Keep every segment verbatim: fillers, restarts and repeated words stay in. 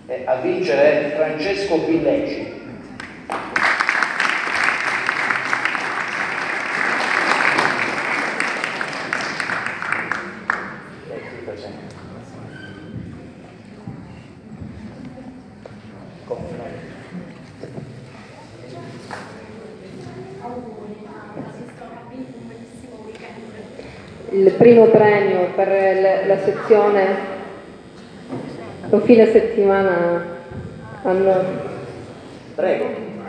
E a vincere Francesco Villeci. Il primo premio per la sezione un fine settimana a noi. Prego.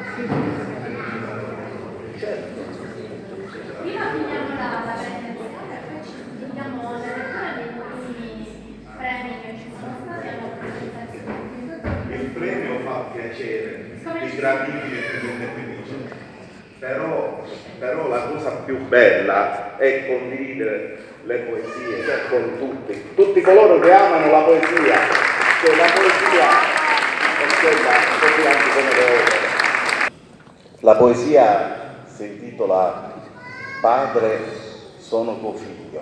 Prima finiamo la presentazione e poi ci diamo la lettura dei ultimi premi che ci sono stati alla presentazione. Il premio fa piacere, ti gratifica, però, però la cosa più bella è condividere le poesie, cioè con tutti, tutti coloro che amano la poesia, che la poesia è quella così anche come le opere. La poesia si intitola Padre, sono tuo figlio.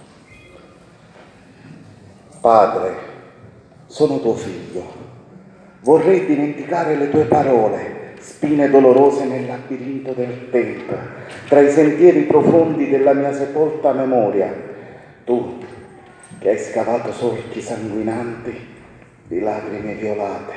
Padre, sono tuo figlio. Vorrei dimenticare le tue parole, spine dolorose nel labirinto del tempo, tra i sentieri profondi della mia sepolta memoria. Tu, che hai scavato solchi sanguinanti di lacrime violate.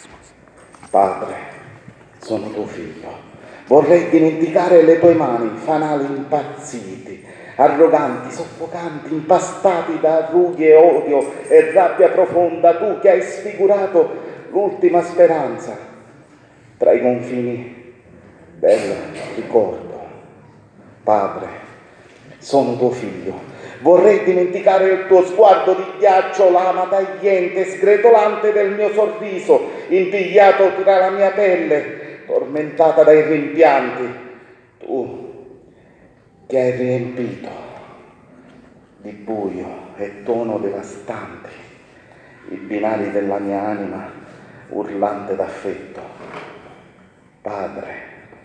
Padre, sono tuo figlio. Vorrei dimenticare le tue mani, fanali impazziti, arroganti, soffocanti, impastati da rughe e odio e rabbia profonda. Tu che hai sfigurato l'ultima speranza tra i confini del ricordo. Padre, sono tuo figlio. Vorrei dimenticare il tuo sguardo di ghiaccio, lama tagliente, sgretolante del mio sorriso, impigliato tra la mia pelle, tormentata dai rimpianti. Tu che hai riempito di buio e tono devastanti i binari della mia anima urlante d'affetto. Padre,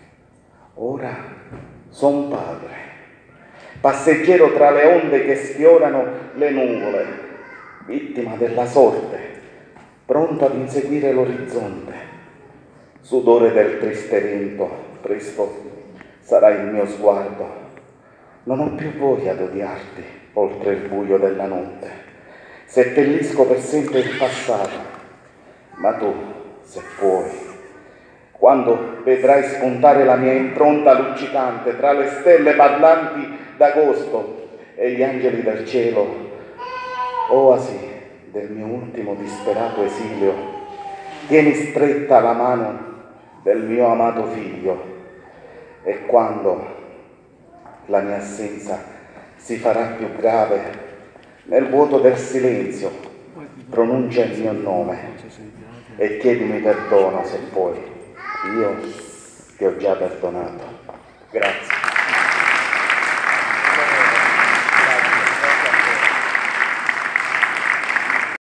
ora son padre, passeggero tra le onde che sfiorano le nuvole, vittima della sorte, pronto ad inseguire l'orizzonte. Sudore del triste vento, presto sarà il mio sguardo. Non ho più voglia d'odiarti oltre il buio della notte. Seppellisco per sempre il passato, ma tu, se puoi, quando vedrai spuntare la mia impronta luccicante tra le stelle parlanti d'agosto e gli angeli del cielo, oasi del mio ultimo disperato esilio, tieni stretta la mano del mio amato figlio, e quando la mia assenza si farà più grave, nel vuoto del silenzio pronuncia il mio nome e chiedimi perdono se puoi. Io ti ho già perdonato.